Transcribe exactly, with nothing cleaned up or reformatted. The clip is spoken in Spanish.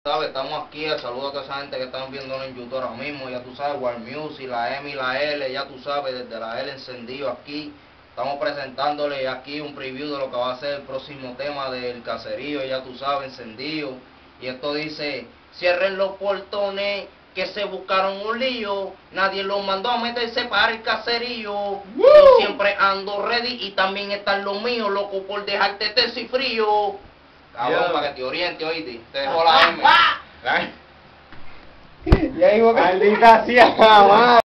sabes, estamos aquí, saludo a toda esa gente que están viéndonos en YouTube ahora mismo, ya tú sabes, War Music, la M y la L, ya tú sabes, desde la L encendido aquí, estamos presentándole aquí un preview de lo que va a ser el próximo tema del caserío, ya tú sabes, encendido, y esto dice, cierren los portones, que se buscaron un lío, nadie los mandó a meterse para el caserío. ¡Woo! Yo siempre ando ready y también están los míos, loco por dejarte terso y frío. Cabrón, yeah, para que te oriente, oíste, te dejo la M. Y ahí, maldita sea,